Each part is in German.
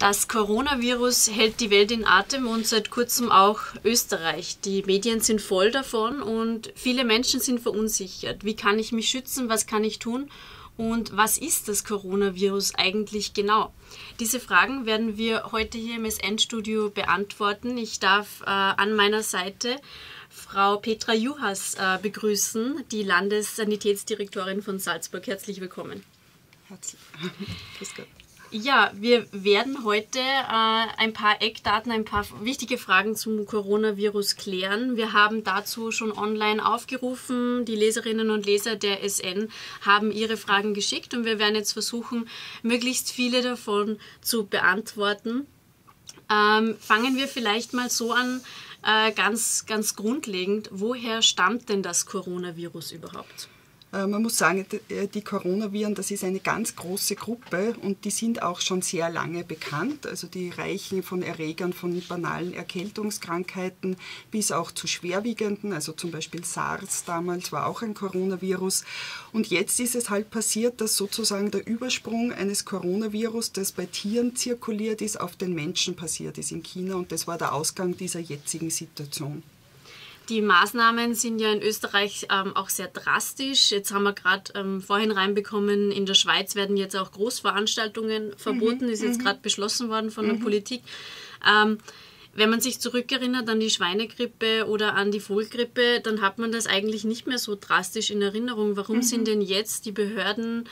Das Coronavirus hält die Welt in Atem und seit kurzem auch Österreich. Die Medien sind voll davon und viele Menschen sind verunsichert. Wie kann ich mich schützen? Was kann ich tun? Und was ist das Coronavirus eigentlich genau? Diese Fragen werden wir heute hier im SN-Studio beantworten. Ich darf an meiner Seite Frau Petra Juhas begrüßen, die Landessanitätsdirektorin von Salzburg. Herzlich willkommen. Herzlich. Grüß Gott. Ja, wir werden heute ein paar Eckdaten, ein paar wichtige Fragen zum Coronavirus klären. Wir haben dazu schon online aufgerufen. Die Leserinnen und Leser der SN haben ihre Fragen geschickt und wir werden jetzt versuchen, möglichst viele davon zu beantworten. Fangen wir vielleicht mal so an, ganz grundlegend. Woher stammt denn das Coronavirus überhaupt? Man muss sagen, die Coronaviren, das ist eine ganz große Gruppe und die sind auch schon sehr lange bekannt. Also die reichen von Erregern von banalen Erkältungskrankheiten bis auch zu schwerwiegenden, also zum Beispiel SARS damals war auch ein Coronavirus. Und jetzt ist es halt passiert, dass sozusagen der Übersprung eines Coronavirus, das bei Tieren zirkuliert ist, auf den Menschen passiert ist in China und das war der Ausgang dieser jetzigen Situation. Die Maßnahmen sind ja in Österreich auch sehr drastisch. Jetzt haben wir gerade vorhin reinbekommen, in der Schweiz werden jetzt auch Großveranstaltungen verboten, ist jetzt gerade beschlossen worden von der Politik. Wenn man sich zurückerinnert an die Schweinegrippe oder an die Vogelgrippe, dann hat man das eigentlich nicht mehr so drastisch in Erinnerung. Warum sind denn jetzt die Behörden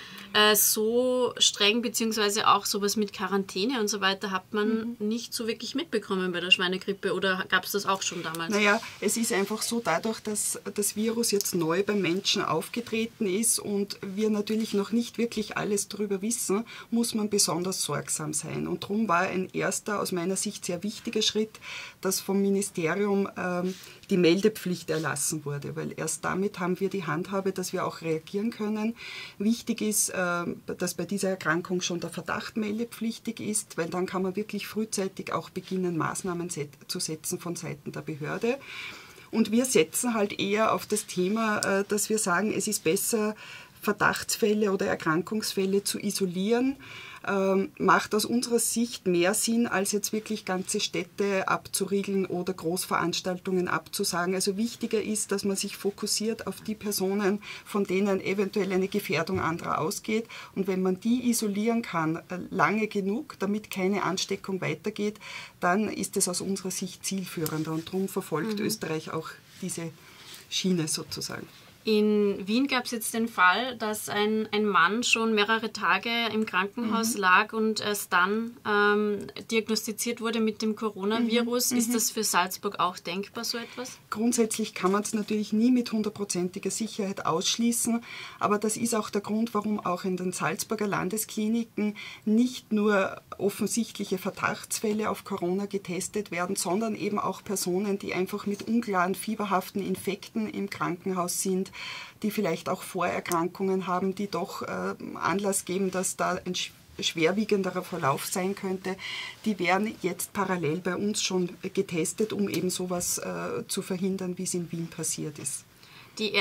so streng, beziehungsweise auch sowas mit Quarantäne und so weiter, hat man nicht so wirklich mitbekommen bei der Schweinegrippe oder gab es das auch schon damals? Naja, es ist einfach so, dadurch, dass das Virus jetzt neu beim Menschen aufgetreten ist und wir natürlich noch nicht wirklich alles darüber wissen, muss man besonders sorgsam sein. Und darum war ein erster, aus meiner Sicht sehr wichtiger Schritt, dass vom Ministerium die Meldepflicht erlassen wurde, weil erst damit haben wir die Handhabe, dass wir auch reagieren können. Wichtig ist, dass bei dieser Erkrankung schon der Verdacht meldepflichtig ist, weil dann kann man wirklich frühzeitig auch beginnen, Maßnahmen zu setzen von Seiten der Behörde. Und wir setzen halt eher auf das Thema, dass wir sagen, es ist besser, Verdachtsfälle oder Erkrankungsfälle zu isolieren, macht aus unserer Sicht mehr Sinn, als jetzt wirklich ganze Städte abzuriegeln oder Großveranstaltungen abzusagen. Also wichtiger ist, dass man sich fokussiert auf die Personen, von denen eventuell eine Gefährdung anderer ausgeht. Und wenn man die isolieren kann, lange genug, damit keine Ansteckung weitergeht, dann ist es aus unserer Sicht zielführender. Und darum verfolgt Österreich auch diese Schiene sozusagen. In Wien gab es jetzt den Fall, dass ein Mann schon mehrere Tage im Krankenhaus lag und erst dann diagnostiziert wurde mit dem Coronavirus. Ist das für Salzburg auch denkbar, so etwas? Grundsätzlich kann man es natürlich nie mit 100%iger Sicherheit ausschließen, aber das ist auch der Grund, warum auch in den Salzburger Landeskliniken nicht nur offensichtliche Verdachtsfälle auf Corona getestet werden, sondern eben auch Personen, die einfach mit unklaren fieberhaften Infekten im Krankenhaus sind, die vielleicht auch Vorerkrankungen haben, die doch Anlass geben, dass da ein schwerwiegenderer Verlauf sein könnte, die werden jetzt parallel bei uns schon getestet, um eben sowas zu verhindern, wie es in Wien passiert ist. Den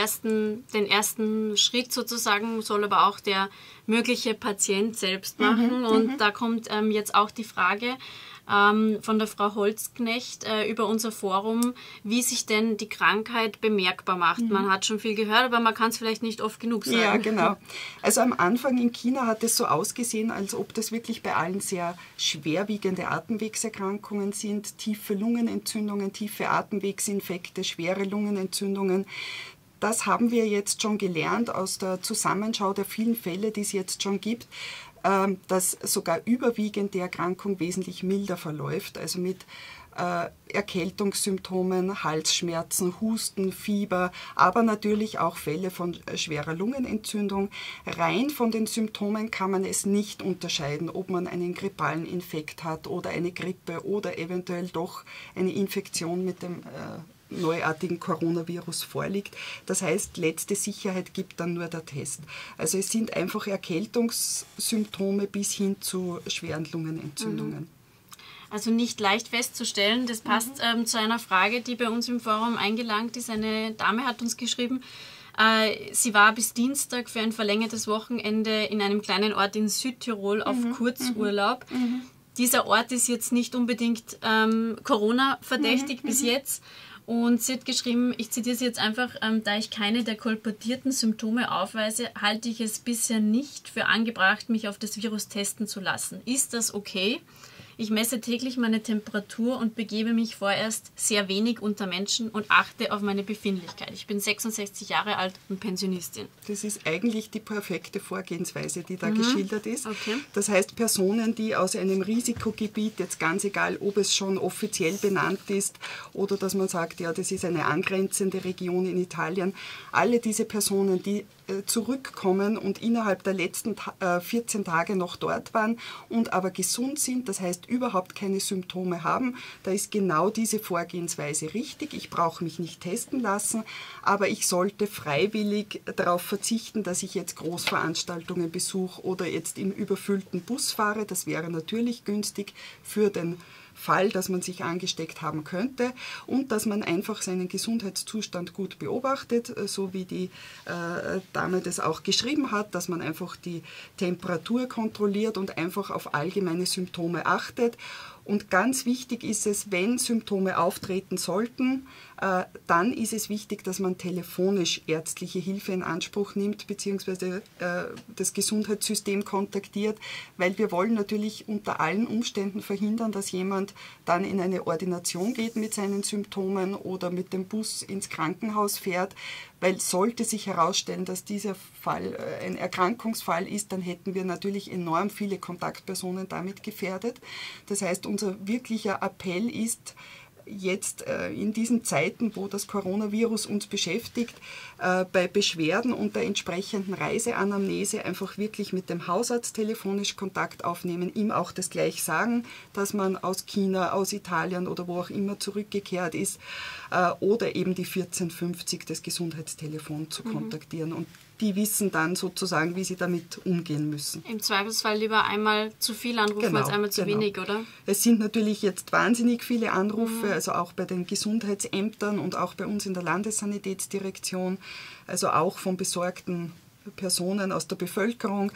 ersten Schritt sozusagen soll aber auch der mögliche Patient selbst machen. Und da kommt jetzt auch die Frage von der Frau Holzknecht über unser Forum, wie sich denn die Krankheit bemerkbar macht. Man hat schon viel gehört, aber man kann es vielleicht nicht oft genug sagen. Ja, genau. Also am Anfang in China hat es so ausgesehen, als ob das wirklich bei allen sehr schwerwiegende Atemwegserkrankungen sind, tiefe Lungenentzündungen, tiefe Atemwegsinfekte, schwere Lungenentzündungen. Das haben wir jetzt schon gelernt aus der Zusammenschau der vielen Fälle, die es jetzt schon gibt, dass sogar überwiegend die Erkrankung wesentlich milder verläuft, also mit Erkältungssymptomen, Halsschmerzen, Husten, Fieber, aber natürlich auch Fälle von schwerer Lungenentzündung. Rein von den Symptomen kann man es nicht unterscheiden, ob man einen grippalen Infekt hat oder eine Grippe oder eventuell doch eine Infektion mit dem neuartigen Coronavirus vorliegt. Das heißt, letzte Sicherheit gibt dann nur der Test. Also es sind einfach Erkältungssymptome bis hin zu schweren Lungenentzündungen. Also nicht leicht festzustellen. Das passt zu einer Frage, die bei uns im Forum eingelangt ist. Eine Dame hat uns geschrieben, sie war bis Dienstag für ein verlängertes Wochenende in einem kleinen Ort in Südtirol auf Kurzurlaub. dieser Ort ist jetzt nicht unbedingt Corona-verdächtig bis jetzt. Und sie hat geschrieben, ich zitiere sie jetzt einfach, da ich keine der kolportierten Symptome aufweise, halte ich es bisher nicht für angebracht, mich auf das Virus testen zu lassen. Ist das okay? Ich messe täglich meine Temperatur und begebe mich vorerst sehr wenig unter Menschen und achte auf meine Befindlichkeit. Ich bin 66 Jahre alt und Pensionistin. Das ist eigentlich die perfekte Vorgehensweise, die da geschildert ist. Okay. Das heißt, Personen, die aus einem Risikogebiet, jetzt ganz egal, ob es schon offiziell benannt ist oder dass man sagt, ja, das ist eine angrenzende Region in Italien, alle diese Personen, die zurückkommen und innerhalb der letzten 14 Tage noch dort waren und aber gesund sind, das heißt überhaupt keine Symptome haben, da ist genau diese Vorgehensweise richtig. Ich brauche mich nicht testen lassen, aber ich sollte freiwillig darauf verzichten, dass ich jetzt Großveranstaltungen besuche oder jetzt im überfüllten Bus fahre. Das wäre natürlich günstig für den Fall, dass man sich angesteckt haben könnte und dass man einfach seinen Gesundheitszustand gut beobachtet, so wie die Dame das auch geschrieben hat, dass man einfach die Temperatur kontrolliert und einfach auf allgemeine Symptome achtet. Und ganz wichtig ist es, wenn Symptome auftreten sollten, dann ist es wichtig, dass man telefonisch ärztliche Hilfe in Anspruch nimmt bzw. Das Gesundheitssystem kontaktiert, weil wir wollen natürlich unter allen Umständen verhindern, dass jemand dann in eine Ordination geht mit seinen Symptomen oder mit dem Bus ins Krankenhaus fährt, weil sollte sich herausstellen, dass dieser Fall ein Erkrankungsfall ist, dann hätten wir natürlich enorm viele Kontaktpersonen damit gefährdet. Das heißt, unser wirklicher Appell ist, jetzt in diesen Zeiten, wo das Coronavirus uns beschäftigt, bei Beschwerden und der entsprechenden Reiseanamnese einfach wirklich mit dem Hausarzt telefonisch Kontakt aufnehmen, ihm auch das gleich sagen, dass man aus China, aus Italien oder wo auch immer zurückgekehrt ist, oder eben die 1450, das Gesundheitstelefon zu kontaktieren. Und die wissen dann sozusagen, wie sie damit umgehen müssen. Im Zweifelsfall lieber einmal zu viel anrufen als einmal zu wenig, oder? Es sind natürlich jetzt wahnsinnig viele Anrufe, also auch bei den Gesundheitsämtern und auch bei uns in der Landessanitätsdirektion, also auch von besorgten Personen aus der Bevölkerung.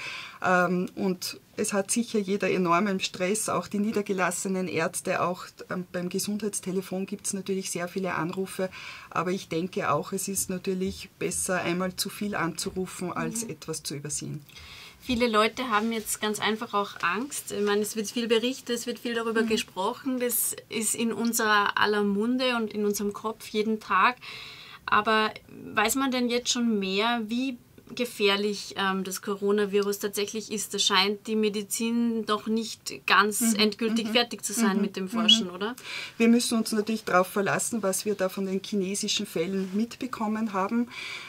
Und es hat sicher jeder enormen Stress, auch die niedergelassenen Ärzte, auch beim Gesundheitstelefon gibt es natürlich sehr viele Anrufe, aber ich denke auch, es ist natürlich besser, einmal zu viel anzurufen, als etwas zu übersehen. Viele Leute haben jetzt ganz einfach auch Angst. Ich meine, es wird viel berichtet, es wird viel darüber gesprochen, das ist in unserer aller Munde und in unserem Kopf jeden Tag. Aber weiß man denn jetzt schon mehr, wie gefährlich das Coronavirus tatsächlich ist? Da scheint die Medizin doch nicht ganz endgültig fertig zu sein mit dem Forschen, oder? Wir müssen uns natürlich darauf verlassen, was wir da von den chinesischen Fällen mitbekommen haben.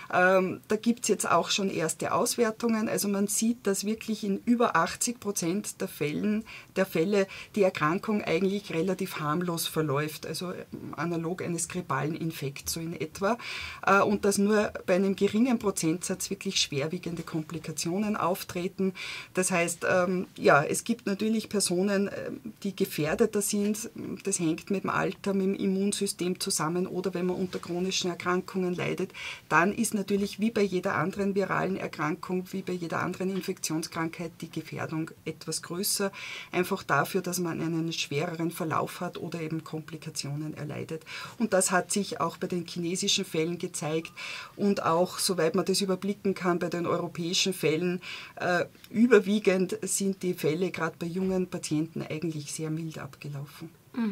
Da gibt es jetzt auch schon erste Auswertungen. Also man sieht, dass wirklich in über 80% der Fälle die Erkrankung eigentlich relativ harmlos verläuft. Also analog eines grippalen Infekts so in etwa. Und dass nur bei einem geringen Prozentsatz wirklich schwerwiegende Komplikationen auftreten. Das heißt, ja, es gibt natürlich Personen, die gefährdeter sind. Das hängt mit dem Alter, mit dem Immunsystem zusammen oder wenn man unter chronischen Erkrankungen leidet. Dann ist natürlich wie bei jeder anderen viralen Erkrankung, wie bei jeder anderen Infektionskrankheit die Gefährdung etwas größer. Einfach dafür, dass man einen schwereren Verlauf hat oder eben Komplikationen erleidet. Und das hat sich auch bei den chinesischen Fällen gezeigt und auch, soweit man das überblicken kann, bei den europäischen Fällen. Überwiegend sind die Fälle gerade bei jungen Patienten eigentlich sehr mild abgelaufen.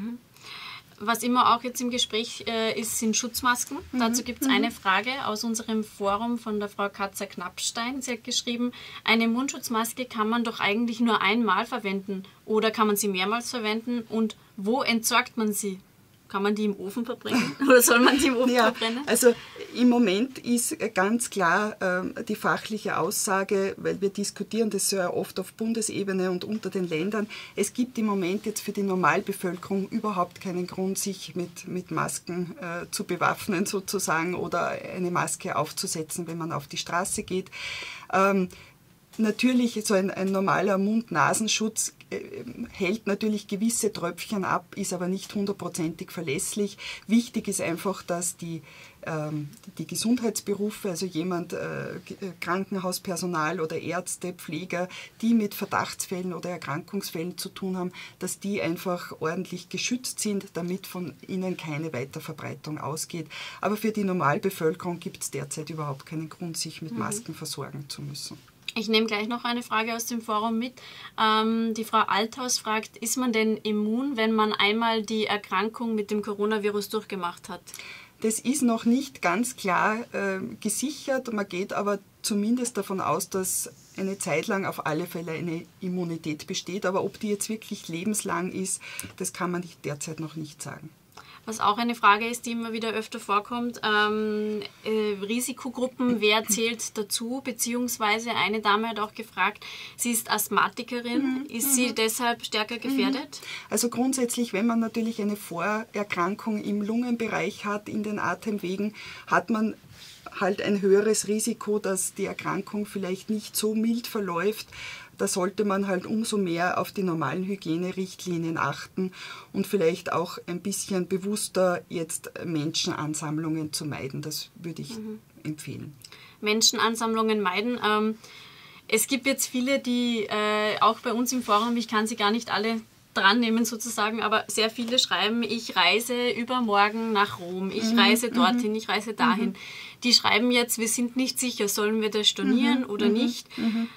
Was immer auch jetzt im Gespräch ist, sind Schutzmasken. Dazu gibt es eine Frage aus unserem Forum von der Frau Katza Knappstein. Sie hat geschrieben, eine Mundschutzmaske kann man doch eigentlich nur einmal verwenden oder kann man sie mehrmals verwenden und wo entsorgt man sie? Kann man die im Ofen verbrennen oder soll man die im Ofen verbrennen? Also im Moment ist ganz klar die fachliche Aussage, weil wir diskutieren das sehr oft auf Bundesebene und unter den Ländern. Es gibt im Moment jetzt für die Normalbevölkerung überhaupt keinen Grund, sich mit Masken zu bewaffnen sozusagen oder eine Maske aufzusetzen, wenn man auf die Straße geht. Natürlich, so ein normaler Mund-Nasenschutz hält natürlich gewisse Tröpfchen ab, ist aber nicht hundertprozentig verlässlich. Wichtig ist einfach, dass die Gesundheitsberufe, also jemand, Krankenhauspersonal oder Ärzte, Pfleger, die mit Verdachtsfällen oder Erkrankungsfällen zu tun haben, dass die einfach ordentlich geschützt sind, damit von ihnen keine Weiterverbreitung ausgeht. Aber für die Normalbevölkerung gibt es derzeit überhaupt keinen Grund, sich mit Masken versorgen zu müssen. Ich nehme gleich noch eine Frage aus dem Forum mit. Die Frau Althaus fragt, ist man denn immun, wenn man einmal die Erkrankung mit dem Coronavirus durchgemacht hat? Das ist noch nicht ganz klar gesichert. Man geht aber zumindest davon aus, dass eine Zeit lang auf alle Fälle eine Immunität besteht. Aber ob die jetzt wirklich lebenslang ist, das kann man derzeit noch nicht sagen. Was auch eine Frage ist, die immer wieder öfter vorkommt, Risikogruppen, wer zählt dazu? Beziehungsweise eine Dame hat auch gefragt, sie ist Asthmatikerin, ist sie deshalb stärker gefährdet? Also grundsätzlich, wenn man natürlich eine Vorerkrankung im Lungenbereich hat, in den Atemwegen, hat man halt ein höheres Risiko, dass die Erkrankung vielleicht nicht so mild verläuft. Da sollte man halt umso mehr auf die normalen Hygienerichtlinien achten und vielleicht auch ein bisschen bewusster jetzt Menschenansammlungen zu meiden. Das würde ich empfehlen. Menschenansammlungen meiden. Es gibt jetzt viele, die auch bei uns im Forum, ich kann sie gar nicht alle dran nehmen sozusagen, aber sehr viele schreiben, ich reise übermorgen nach Rom, ich reise dorthin, ich reise dahin. Die schreiben jetzt, wir sind nicht sicher, sollen wir das stornieren oder nicht?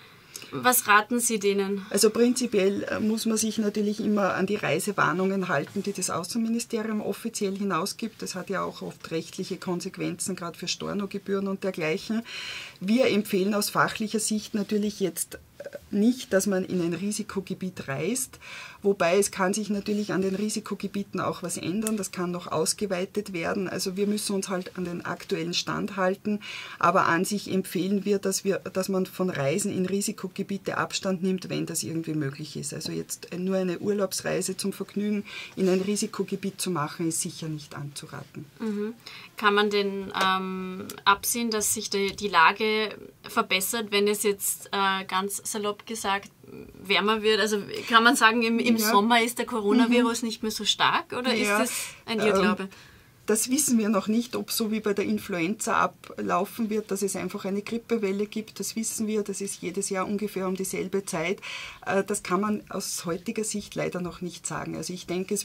Was raten Sie denen? Also prinzipiell muss man sich natürlich immer an die Reisewarnungen halten, die das Außenministerium offiziell hinausgibt. Das hat ja auch oft rechtliche Konsequenzen, gerade für Stornogebühren und dergleichen. Wir empfehlen aus fachlicher Sicht natürlich jetzt nicht, dass man in ein Risikogebiet reist, wobei es kann sich natürlich an den Risikogebieten auch was ändern, das kann noch ausgeweitet werden, also wir müssen uns halt an den aktuellen Stand halten, aber an sich empfehlen wir, dass man von Reisen in Risikogebiete Abstand nimmt, wenn das irgendwie möglich ist. Also jetzt nur eine Urlaubsreise zum Vergnügen in ein Risikogebiet zu machen, ist sicher nicht anzuraten. Kann man denn absehen, dass sich die Lage verbessert, wenn es jetzt ganz salopp gesagt wärmer wird? Also kann man sagen, im Sommer ist der Coronavirus nicht mehr so stark oder ist das ein Irrglaube? Das wissen wir noch nicht, ob so wie bei der Influenza ablaufen wird, dass es einfach eine Grippewelle gibt. Das wissen wir, das ist jedes Jahr ungefähr um dieselbe Zeit. Das kann man aus heutiger Sicht leider noch nicht sagen. Also ich denke, es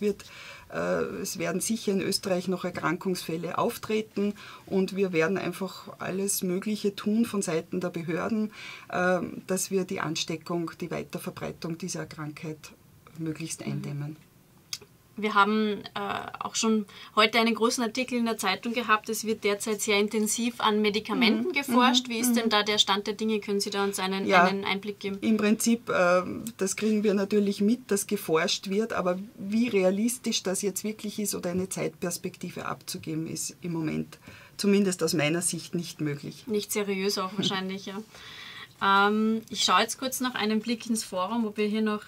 werden sicher in Österreich noch Erkrankungsfälle auftreten und wir werden einfach alles Mögliche tun von Seiten der Behörden, dass wir die Ansteckung, die Weiterverbreitung dieser Krankheit möglichst eindämmen. Wir haben auch schon heute einen großen Artikel in der Zeitung gehabt. Es wird derzeit sehr intensiv an Medikamenten geforscht. Wie ist denn da der Stand der Dinge? Können Sie da uns einen Einblick geben? Im Prinzip, das kriegen wir natürlich mit, dass geforscht wird. Aber wie realistisch das jetzt wirklich ist oder eine Zeitperspektive abzugeben, ist im Moment zumindest aus meiner Sicht nicht möglich. Nicht seriös auch wahrscheinlich, ja. Ich schaue jetzt kurz noch einen Blick ins Forum, ob wir hier noch...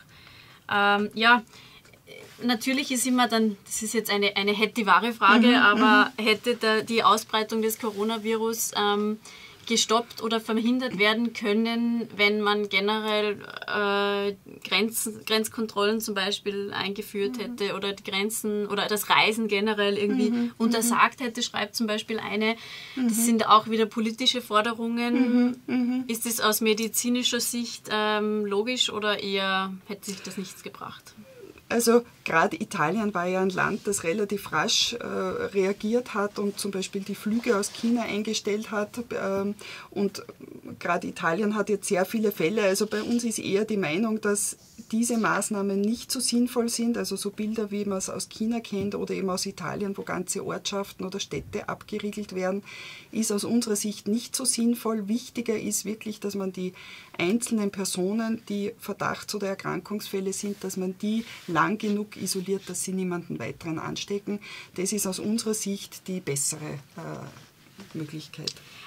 Natürlich ist immer dann, das ist jetzt eine hätte-wahre Frage, aber hätte die Ausbreitung des Coronavirus gestoppt oder verhindert werden können, wenn man generell Grenzkontrollen zum Beispiel eingeführt hätte oder die Grenzen oder das Reisen generell irgendwie untersagt hätte, schreibt zum Beispiel eine. Das sind auch wieder politische Forderungen. Ist es aus medizinischer Sicht logisch oder eher hätte sich das nichts gebracht? Also gerade Italien war ja ein Land, das relativ rasch reagiert hat und zum Beispiel die Flüge aus China eingestellt hat. Und gerade Italien hat jetzt sehr viele Fälle. Also bei uns ist eher die Meinung, dass diese Maßnahmen nicht so sinnvoll sind. Also so Bilder, wie man es aus China kennt oder eben aus Italien, wo ganze Ortschaften oder Städte abgeriegelt werden, ist aus unserer Sicht nicht so sinnvoll. Wichtiger ist wirklich, dass man die einzelnen Personen, die Verdachts- oder Erkrankungsfälle sind, dass man die lang genug isoliert, dass sie niemanden weiteren anstecken. Das ist aus unserer Sicht die bessere Möglichkeit.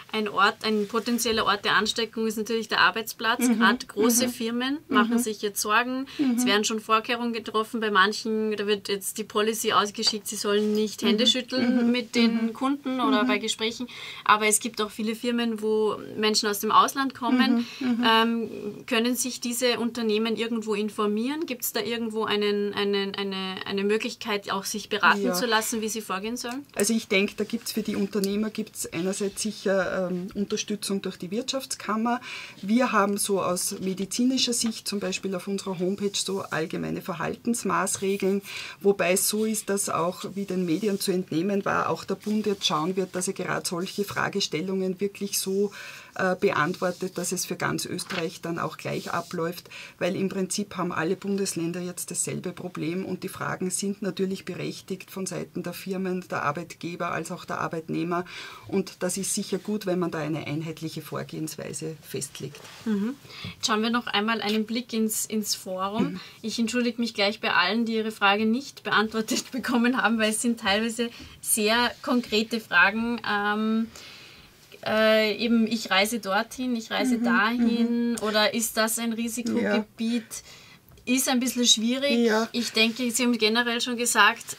ein potenzieller Ort der Ansteckung ist natürlich der Arbeitsplatz. Gerade große Firmen machen sich jetzt Sorgen. Es werden schon Vorkehrungen getroffen. Bei manchen, da wird jetzt die Policy ausgeschickt, sie sollen nicht Hände schütteln mit den Kunden oder bei Gesprächen. Aber es gibt auch viele Firmen, wo Menschen aus dem Ausland kommen. Können sich diese Unternehmen irgendwo informieren? Gibt es da irgendwo eine Möglichkeit, auch sich beraten zu lassen, wie sie vorgehen sollen? Also ich denke, da gibt es für die Unternehmer einerseits sicher Unterstützung durch die Wirtschaftskammer. Wir haben so aus medizinischer Sicht zum Beispiel auf unserer Homepage so allgemeine Verhaltensmaßregeln, wobei es so ist, dass auch, wie den Medien zu entnehmen war, auch der Bund jetzt schauen wird, dass er gerade solche Fragestellungen wirklich so beantwortet, dass es für ganz Österreich dann auch gleich abläuft, weil im Prinzip haben alle Bundesländer jetzt dasselbe Problem und die Fragen sind natürlich berechtigt von Seiten der Firmen, der Arbeitgeber als auch der Arbeitnehmer und das ist sicher gut, wenn man da eine einheitliche Vorgehensweise festlegt. Jetzt schauen wir noch einmal einen Blick ins Forum. Ich entschuldige mich gleich bei allen, die ihre Frage nicht beantwortet bekommen haben, weil es sind teilweise sehr konkrete Fragen. Eben, ich reise dorthin, ich reise dahin oder ist das ein Risikogebiet? Ist ein bisschen schwierig. Ja. Ich denke, Sie haben generell schon gesagt,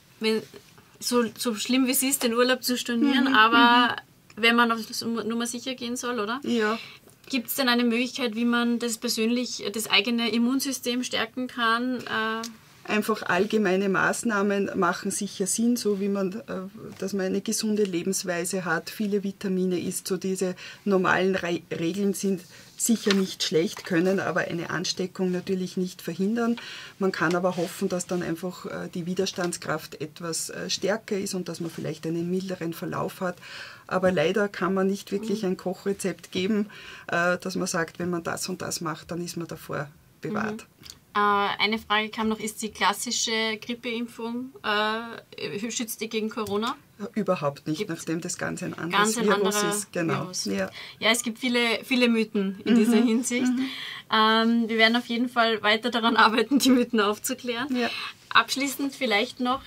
so schlimm wie es ist, den Urlaub zu stornieren, aber wenn man auf Nummer sicher gehen soll, oder? Ja. Gibt es denn eine Möglichkeit, wie man das eigene Immunsystem stärken kann? Einfach allgemeine Maßnahmen machen sicher Sinn, so wie dass man eine gesunde Lebensweise hat, viele Vitamine isst, so diese normalen Regeln sind sicher nicht schlecht, können aber eine Ansteckung natürlich nicht verhindern. Man kann aber hoffen, dass dann einfach die Widerstandskraft etwas stärker ist und dass man vielleicht einen milderen Verlauf hat. Aber leider kann man nicht wirklich ein Kochrezept geben, dass man sagt, wenn man das und das macht, dann ist man davor bewahrt. Eine Frage kam noch, ist die klassische Grippeimpfung, schützt die gegen Corona? Überhaupt nicht, nachdem das ganz ein anderes Virus ist. Genau. Virus. Ja, es gibt viele Mythen in dieser Hinsicht. Wir werden auf jeden Fall weiter daran arbeiten, die Mythen aufzuklären. Ja. Abschließend vielleicht noch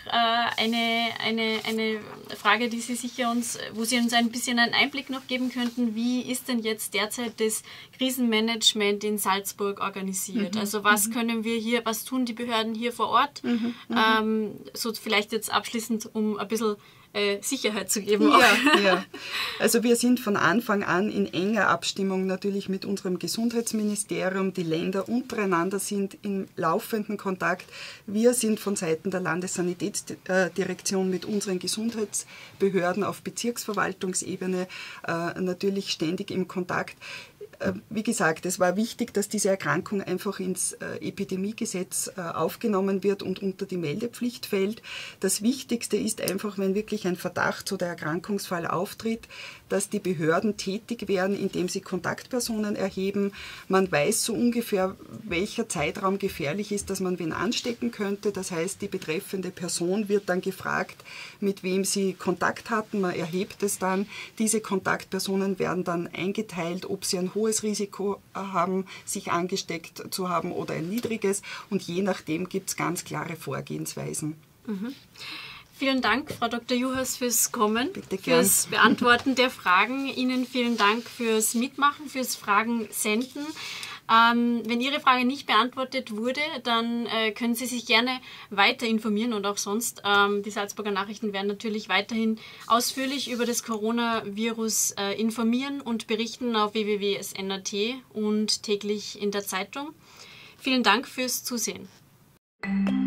eine Frage, die wo Sie uns ein bisschen einen Einblick noch geben könnten. Wie ist denn jetzt derzeit das Krisenmanagement in Salzburg organisiert? Also was können wir hier, was tun die Behörden hier vor Ort? So vielleicht jetzt abschließend, um ein bisschen Sicherheit zu geben. Ja. Also wir sind von Anfang an in enger Abstimmung natürlich mit unserem Gesundheitsministerium. Die Länder untereinander sind im laufenden Kontakt. Wir sind von Seiten der Landessanitätsdirektion mit unseren Gesundheitsbehörden auf Bezirksverwaltungsebene natürlich ständig im Kontakt. Wie gesagt, es war wichtig, dass diese Erkrankung einfach ins Epidemiegesetz aufgenommen wird und unter die Meldepflicht fällt. Das Wichtigste ist einfach, wenn wirklich ein Verdacht oder Erkrankungsfall auftritt, dass die Behörden tätig werden, indem sie Kontaktpersonen erheben. Man weiß so ungefähr, welcher Zeitraum gefährlich ist, dass man wen anstecken könnte. Das heißt, die betreffende Person wird dann gefragt, mit wem sie Kontakt hatten. Man erhebt es dann. Diese Kontaktpersonen werden dann eingeteilt, ob sie ein hohes Risiko haben, sich angesteckt zu haben oder ein niedriges. Und je nachdem gibt es ganz klare Vorgehensweisen. Vielen Dank, Frau Dr. Juhas, fürs Kommen, bitte gern. Fürs Beantworten der Fragen. Ihnen vielen Dank fürs Mitmachen, fürs Fragen senden. Wenn Ihre Frage nicht beantwortet wurde, dann können Sie sich gerne weiter informieren und auch sonst. Die Salzburger Nachrichten werden natürlich weiterhin ausführlich über das Coronavirus informieren und berichten auf www.sn.at und täglich in der Zeitung. Vielen Dank fürs Zusehen.